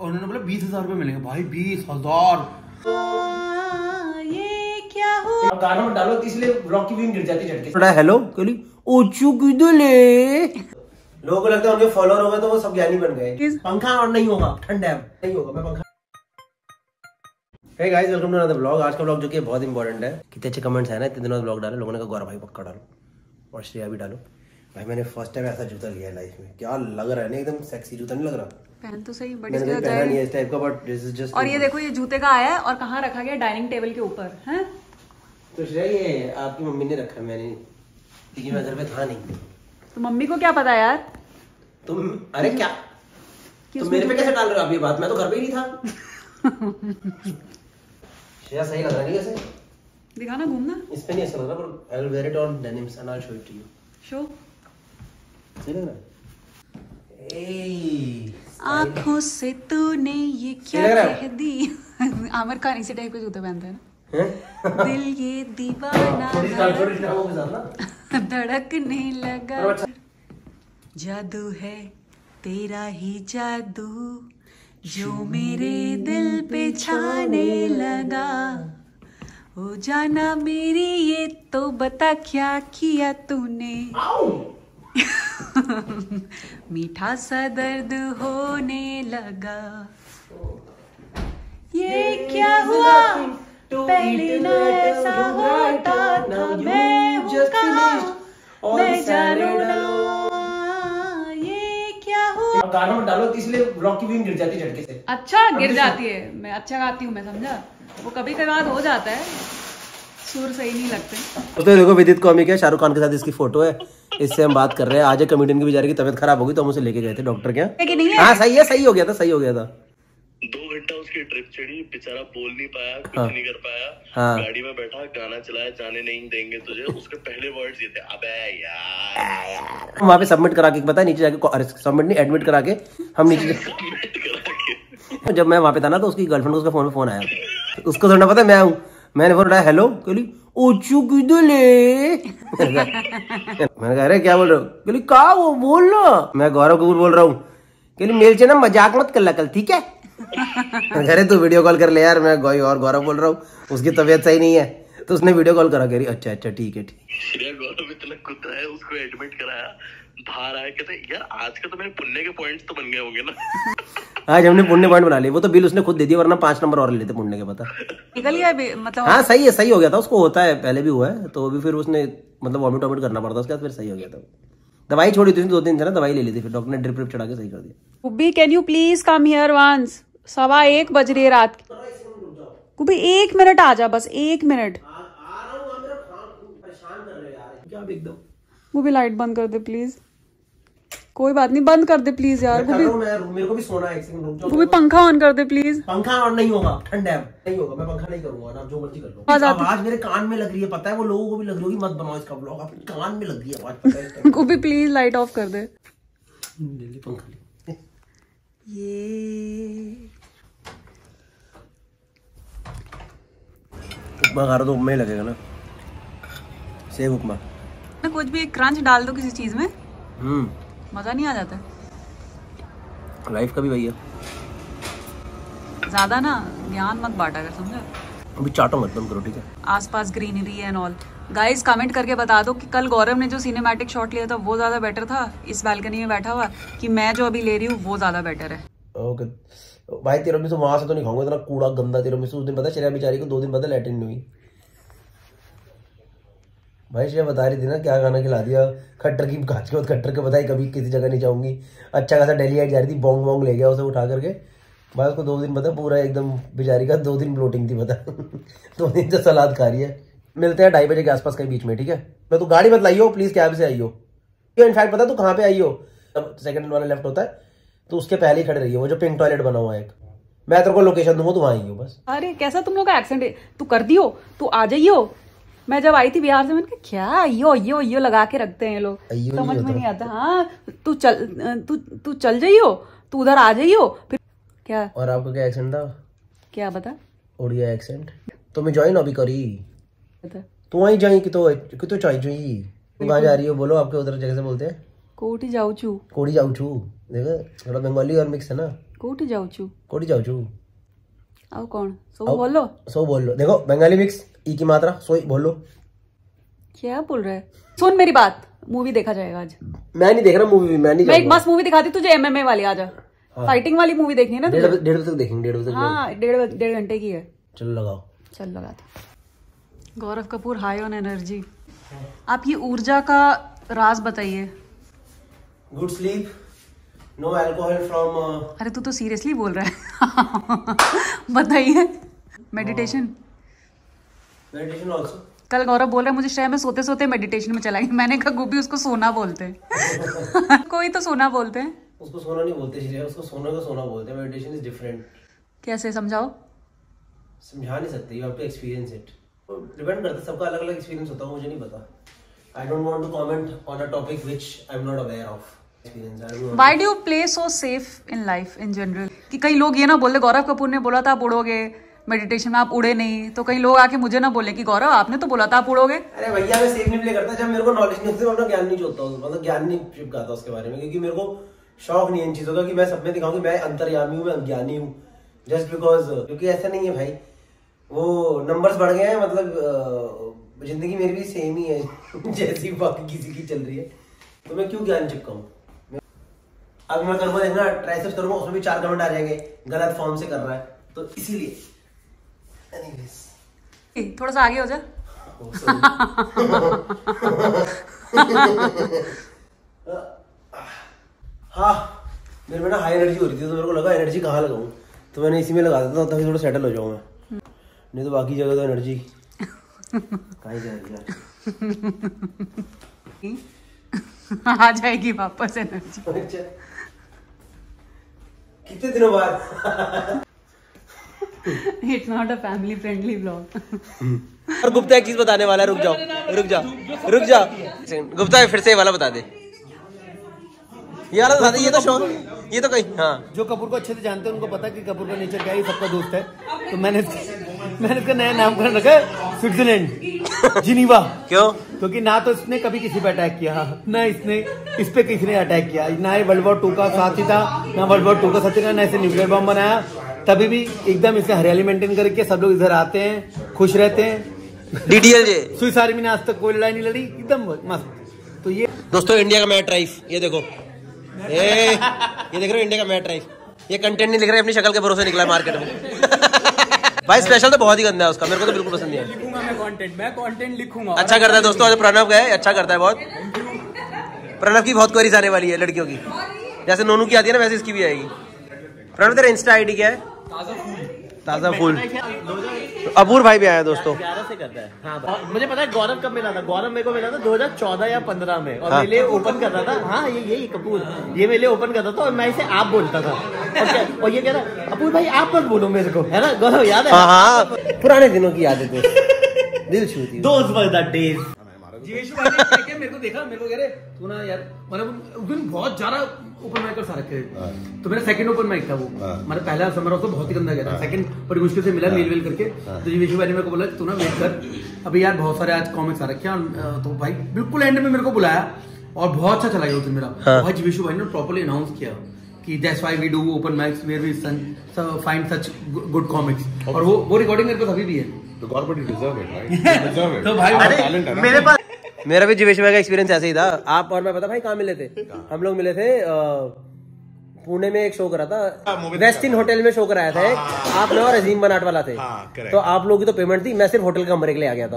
और उन्होंने बोला 20,000 रुपए मिलेंगे। भाई 20,000 ये क्या हुआ? गाना मत डालो इसलिए ब्लॉग की व्यूइंग गिर जाती झटके से। हेलो कोली ओचू किदले लोगों को लगता है उनके फॉलोअर हो गए तो वो सब ज्ञानी बन गए। पंखा और नहीं होगा, ठंड है नहीं होगा, मैं पंखा। Hey guys welcome to another blog. आज का ब्लॉग जो कि बहुत इंपॉर्टेंट है। कितने अच्छे कमेंट्स है ना, इतने दिनों ब्लॉग डाले लोगों ने कहा गौरव भाई पक्का डालो और श्रेया भी डालो। भाई मैंने फर्स्ट टाइम ऐसा जूता लिया है लाइफ में। क्या लग रहा है ना, एकदम सेक्सी जूता नहीं लग रहा? पहन तो सही, मैंने कभी पहना नहीं है इस टाइप का, बट दिस इज जस्ट। और ये देखो, ये जूते का आया है और कहाँ रखा गया? डाइनिंग टेबल के ऊपर है। तो श्रेया ये आपकी मम्मी ने रखा है, मैंने, लेकिन मैं घर पे था नहीं। तो मम्मी को क्या पता यार? तुम अरे क्या तुम मेरे पे कैसे डाल रहे हो आप ये बात? मैं तो घर पे ही नहीं था। श्रेया सही लग रहा नहीं ऐसे? दिखाना, घूमना। इस पे नहीं ऐसा लग रहा, पर I will wear it on denims and I will show it to you. शो सही लग रहा है? ए आंखों से तूने ये क्या कह दी। आमिर खान इसी टाइप के जूते पहनते हैं ना। दिल ये दीवाना धड़कने लगा। जादू है तेरा ही जादू जो मेरे दिल पे छाने लगा। ओ जाना मेरी ये तो बता क्या किया तूने। मीठा सा दर्द होने लगा। ये क्या हुआ? पहले ना ऐसा होता था। मैं हूँ कहाँ मैं जानू ना। ये क्या हुआ? गाना मत डालो इसलिए ब्लॉग की व्यूइंग गिर जाती झटके से। अच्छा गिर जाती है? मैं अच्छा गाती हूँ, मैं समझा। वो कभी कभार हो जाता है, सुर सही नहीं लगते। तो देखो विदित कॉमिक है, शाहरुख खान के साथ इसकी फोटो है, इससे हम बात कर रहे हैं। आज एक कॉमेडियन की बेचारे की तबीयत खराब होगी तो हम उसे लेके गए थे डॉक्टर के यहाँ। हाँ सही है, सही हो गया था, सही हो गया था। 2 घंटा उसकी ट्रिप चढ़ी, बेचारा बोल नहीं पाया, कुछ नहीं कर पाया। गाड़ी में बैठा, गाना चलाया, जाने नहीं देंगे तुझे। उसके पहले वर्ड्स ये थे, अबे यार। वहाँ पे सबमिट करा के पता है नीचे जाके, सबमिट नहीं एडमिट करा के हम नीचे जब मैं वहाँ पे था ना तो उसकी गर्लफ्रेंड को उसका फोन पे फोन आया। उसको थोड़ा पता है मैं हूँ। मैंने फोन उठाया, हेलो कहली ओचू किदले। मैंने कहा अरे क्या बोल रहे हो? कहली का वो बोल रहा, मैं गौरव कपूर बोल रहा हूँ। कहली मेरे से ना मजाक मत कर ला कल, ठीक है? अरे तू वीडियो कॉल कर ले यार, मैं गौरव बोल रहा हूँ, उसकी तबीयत सही नहीं है। तो उसने वीडियो कॉल करा, कह रही अच्छा अच्छा ठीक है ठीक। श्रेया गौरव इतना कुत्ता है, उसको एडमिट कराया, बाहर आया, कहते यार आज का तो मेरे पुण्य के पॉइंट्स तो बन गए होंगे ना। आज हमने पुण्य पॉइंट बना लिए, वो तो बिल उसने खुद दे दिया, वरना 5 नंबर और ले लेते पुण्य के। पता निकल गया मतलब? हाँ सही है, सही हो गया था। उसको होता है, पहले भी हुआ है, तो अभी फिर उसने मतलब वॉमिट वॉमिट करना पड़ता, उसके बाद फिर सही हो गया था। दवाई छोड़ी थी 2 दिन से ना, दवाई ले ली थी, फिर डॉक्टर ने ड्रिप ड्रिप चढ़ा के सही कर दिया। कुब्बी can you please come here once. 1:15 बज रही है रात की। कुब्बी 1 मिनट आ जा, बस 1 मिनट। कुब्बी लाइट बंद कर दे प्लीज। कोई बात नहीं, बंद कर दे प्लीज यार। मेरे को भी सोना है, एक सेकंड रुक जाओ। कुब्बी पंखा ऑन कर दे प्लीज। पंखा ऑन नहीं होगा, ठंड है नहीं होगा, मैं पंखा नहीं करूंगा ना, जो मर्जी कर लो। आवाज मेरे कान में लग रही है, पता है वो लोगों को भी लग रही होगी। मत बनाओ इसका ब्लॉग, आपके कान में लग रही है आवाज, पता है? कुब्बी प्लीज लाइट ऑफ कर दे। पंखा ये उपमा खा रहा तो उपमा ही लगेगा ना, सेव उपमा। कुछ भी एक क्रंच डाल दो किसी चीज में, मजा नहीं आ जाता। लाइफ का भी वही है, ज्यादा ना ज्ञान मत बांटा कर, समझा? अभी चाटो मत, बंद करो ठीक है? आसपास greenery and all. Guys comment करके बता दो कि कल गौरव ने जो सिनेमैटिक शॉट लिया था वो ज्यादा बेटर था इस बालकनी में बैठा हुआ, कि मैं जो अभी ले रही हूँ वो ज्यादा बेटर है। ओके भाई, तिरामिसू वहां से तो नहीं खाऊंगा, इतना कूड़ा गंदा तिरामिसू। उस दिन पता है श्रेया बेचारी को 2 दिन पता लैट्रिन नहीं हुई। भाई श्रेया बता रही थी ना क्या खाना खिला दिया, खट्टर की कांच के बाद खट्टर के बताई कभी किसी जगह नहीं जाऊंगी। अच्छा खासा डेली आइट जा रही थी, बोंग बोंग ले गया उसे उठा करके। भाई उसको 2 दिन पता पूरा एकदम बेचारी का 2 दिन ब्लोटिंग थी पता। 2 दिन से सलाद खा रही है। मिलते हैं 2:30 बजे के आसपास कहीं बीच में, ठीक है? मैं तू गाड़ी मत लाइयो प्लीज, कैब से आइयो। इनफैक्ट पता तू कहाँ पे आइयो? सेकंड वाला लेफ्ट होता है तो उसके पहले ही खड़े रहिए, वो जो पिंक टॉयलेट बना हुआ है एक। मैं तेरे को लोकेशन दूंगा, तू वहां आइयो बस। अरे कैसा तुम लोग का एक्सेंट है? तू कर दियो, तू आ जाइयो। मैं जब आई थी बिहार से, मैंने कहा क्या अयो लगा के रखते हैं लोग, समझ में नहीं आता। हाँ तू चल जाइयो, तू उधर आ जाइयो फिर। क्या? और आपका क्या एक्सेंट था? क्या बता? ओडिया एक्सेंट। तो मैं ज्वाइन अभी करी, तू वहीं जाई कि तो चाई जुई। तू कहाँ जा रही हो बोलो? आपके उधर जगह से बोलते हैं कोटी जाऊचू। कोड़ी जाऊचू। देखो थोड़ा बंगाली और मिक्स है ना। कोठी जाऊचू कोठी जाऊचू आओ कौन सो बोल लो देखो बंगाली मिक्स ई की मात्रा सोई बोल लो। क्या बोल रहा है? सुन मेरी बात, मूवी देखा जाएगा आज। मैं नहीं देख रहा मूवी, मैं एक मस्त मूवी दिखाती तुझे, MMA वाली। आजा फाइटिंग वाली मूवी देखनी है ना। 1:30 बजे तक देखेंगे। 1:30 बजे। हाँ 1.5 घंटे की है। चलो लगाओ। चल लगा दो। Gaurav Kapoor high on energy. आप ये ऊर्जा का राज बताइए। Good sleep, no alcohol from. अरे तू तो सीरियसली बोल रहा है। बताइए। Meditation also. कल गौरव बोल रहा है मुझे शहर में सोते सोते मेडिटेशन में चलाई। मैंने कहा गोभी उसको सोना बोलते हैं। कोई तो सोना बोलते हैं। उसको सोना नहीं बोलते श्रेया, उसको सोना का सोना बोलते हैं। Meditation is different. कैसे समझाओ? समझा नहीं सकते, you have to experience it. Depend करता है, सबका अलग अलग एक्सपीरियंस होता है, मुझे नहीं पता। I don't want to comment on a topic which I am not aware of. Why do you play so safe in life in general? कि कई लोग ये ना बोले गौरव कपूर ने बोला था आप उड़ोगे मेडिटेशन में, आप उड़े नहीं। तो कई लोग आके मुझे ना बोले कि गौरव आपने तो बोला था आप उड़ोगे। अरे भैया मैं सेफ नहीं प्ले करता, जब मेरे को नॉलेज नहीं होती मैं अपना ज्ञान नहीं जोड़ता, मतलब ज्ञान नहीं चिपकाता उसके बारे में, क्योंकि मेरे को शौक नहीं है इन चीजों का कि मैं सब में दिखाऊं कि मैं अंतर्यामी हूँ, मैं अज्ञानी हूँ जस्ट बिकॉज। क्योंकि ऐसा नहीं है भाई, वो नंबर्स बढ़ गए हैं, मतलब जिंदगी मेरी भी सेम ही है जैसी बाकी किसी की चल रही है, तो मैं क्यों ज्ञान चिपकाऊं। अब मैं करूंगा देखना, ट्राइसेप्स करूंगा उसमें भी 4 कमेंट आ जाएंगे गलत फॉर्म से कर रहा है, तो इसीलिए। थोड़ा सा आगे हो जा। हाँ मेरे में ना हाई एनर्जी हो रही थी, तो मेरे को लगा एनर्जी कहाँ लगाऊं, तो मैंने इसी में लगा देता तभी थोड़ा सेटल हो जाऊं मैं, नहीं तो बाकी जगह तो एनर्जी कहाँ जाएगी यार। आ जाएगी वापस एनर्जी। कितने दिनों बाद। It's not a family friendly vlog. और गुप्ता एक चीज बताने वाला है, रुक जाओ गुप्ता फिर से ये वाला बता दे, ये वाला बता दे। ये तो शौक, ये तो कहीं हाँ, जो कपूर को अच्छे से जानते हैं उनको पता है कि कपूर का नेचर क्या है, सबका दोस्त है। तो मैंने इसका नया नामकरण रखा है स्विट्जरलैंड, जिनीवा। क्यों? क्योंकि ना तो इसने कभी किसी पे अटैक किया, ना इसने इस पे किसी ने अटैक किया, ना ये वर्ल्ड वॉर 2 का साथी था, ना वर्ल्ड वॉर 2 का साथी था, ना इसे न्यूक्लियर बम बनाया। तभी भी एकदम इसे हरियाली मेंटेन करके सब लोग इधर आते हैं, खुश रहते हैं। डीडीएलजे स्विस आर्मी ने आज तक कोई लड़ाई नहीं लड़ी, एकदम मस्त। तो ये दोस्तों इंडिया का मैट राइफ, ये देखो, ये देख रहे हो इंडिया का मैट राइफ, ये कंटेंट नहीं लिख रहा है, अपनी शक्ल के भरोसे निकला है मार्केट में। भाई स्पेशल तो बहुत ही गंदा है उसका, मेरे को तो बिल्कुल पसंद नहीं है। मैं कंटेंट लिखूंगा। अच्छा करता है दोस्तों, प्रणव का है, अच्छा करता है बहुत। प्रणव की बहुत क्वेरीज आने वाली है लड़कियों की, जैसे नोनू की आती है ना वैसे इसकी भी आएगी। प्रणव तेरा इंस्टा आईडी क्या है? ताजा फूल। अपूर भाई भी आया दोस्तों। 11 से करता है। हाँ मुझे पता है गौरव कब मिला था, गौरव मेरे को मिला था 2014 या 15 में, और मेरे लिए ओपन कर रहा था। हाँ यही कपूर, ये मेरे लिए ओपन करता था और मैं इसे आप बोलता था, और ये कह रहा अपूर भाई आप मत बोलो मेरे को, है ना गौरव, याद है? हाँ पुराने दिनों की यादें थे, दिल छूती। Those were the days। Jeeveshu भाई ने क्या मेरे को देखा, मेरे को कह रहे तू ना यार, मतलब उस दिन बहुत ज्यादा ओपन माइकर्स आ रखे थे, तो मेरा सेकंड ओपन माइक था वो, मेरा पहला समर तो बहुत ही गंदा गया था, सेकंड बड़ी मुश्किल से मिला मेल करके। तो जीवेशु भाई ने मेरे को बोला तू ना वेट कर, अभी यार बहुत सारे आज कॉमिक्स आ रखे हैं। तो भाई बिल्कुल एंड में मेरे को बुलाया और बहुत अच्छा चला गया उस दिन मेरा। भाई जीवेशु भाई ने प्रॉपर्ली अनाउंस किया कि that's why we do open mics where we find such good comics, और वो रिकॉर्डिंग मेरे पास अभी भी है। तो government deserve it, right? Deserve it. तो भाई टैलेंट है ना। मेरे पास, मेरा भी जीवेश भाई का एक्सपीरियंस ऐसे ही था। आप और मैं पता भाई कहाँ मिले थे? हम लोग मिले थे पुणे में, एक शो करा था, वेस्ट इन होटल में शो कराया था एक, आप लोग और अजीम बनाट वाला थे। तो आप लोगों की तो पेमेंट थी, मैं सिर्फ होटल के कमरे के लिए आ गया था।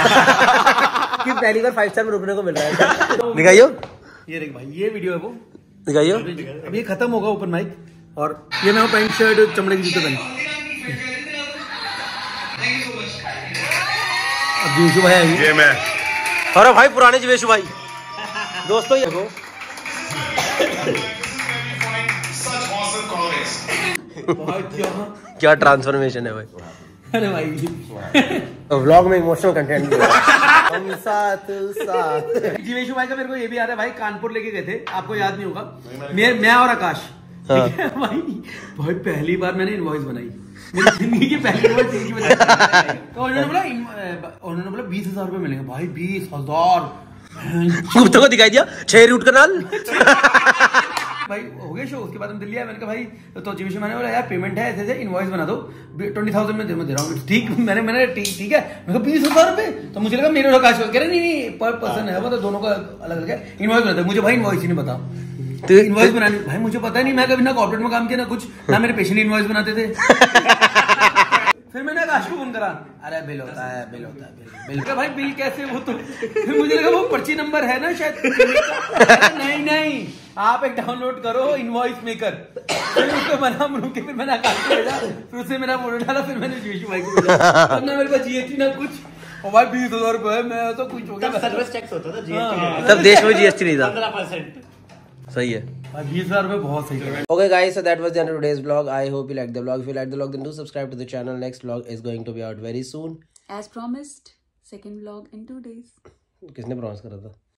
कि पहली बार 5 स्टार में रुकने को मिल रहा है। दिखाइयो, ये देख भाई, ये वीडियो है वो, दिखाइयो। अब ये खत्म होगा ओपन माइक, और ये मैं पैंट शर्ट चमड़े की जूते पहन। अब जीवेशु भाई आएंगे। ये मैं, अरे भाई पुराने जीवेशु भाई दोस्तों, ये देखो क्या ट्रांसफॉर्मेशन है भाई। अरे भाई व्लॉग में इमोशनल कंटेंट हम साथ साथ। जीवेशु भाई का मेरे को ये भी आ रहा है भाई, कानपुर लेके गए थे, आपको याद नहीं होगा, मैं और आकाश, ठीक है भाई। भाई पहली बार मैंने इनवॉइस बनाई, मेरी जिंदगी की पहली इनवॉइस यही बनाई। तो उन्होंने बोला 20,000 रुपए मिलेंगे। भाई 20,000 गुप्ता को दिखाई दिया 6 रूट कनाल। भाई हो गया शो। उसके बाद हम दिल्ली आए, मैंने कहा भाई तो जीविश मैंने बोला यार पेमेंट है ऐसे इनवॉइस बना दो 20,000 में दे रहा हूँ। ठीक मैंने ठीक है, मैं 20,000 रुपए। तो मुझे लगा मेरे काश कह रहे नहीं पर पर्सन है वो, तो दोनों का अलग अलग है। इनवॉइस बनाते मुझे भाई इनवॉइस ही नहीं पता, तो इनवॉइस बनानी भाई मुझे पता नहीं, मैं कभी ना कॉर्पोरेट में काम किया ना कुछ, ना मेरे पेशेंट इनवॉइस बनाते थे। फिर मैंने आकाश को फोन करा, अरे बिल होता है बिल का भाई बिल कैसे वो, तो फिर मुझे लगा वो पर्ची नंबर है ना शायद। नहीं आप एक डाउनलोड करो इनवॉइस मेकर। फिर उसको बना बनू के फिर मैंने आकाश को भेजा, फिर उससे मेरा फोटो डाला, फिर मैंने जीशु भाई को भेजा। तब ना मेरे पास जीएसटी ना कुछ, और भाई 20,000 रुपए मैं तो कुछ हो गया। सर्विस टैक्स होता था जीएसटी, तब देश में जीएसटी नहीं था। 15%। सही है, 20,000 रुपए बहुत सही है। Okay guys, so that was the end of today's vlog. I hope you liked the vlog. If you liked the vlog, then do subscribe to the channel. Next vlog is going to be out very soon. As promised, second vlog in 2 days. किसने promise करा था?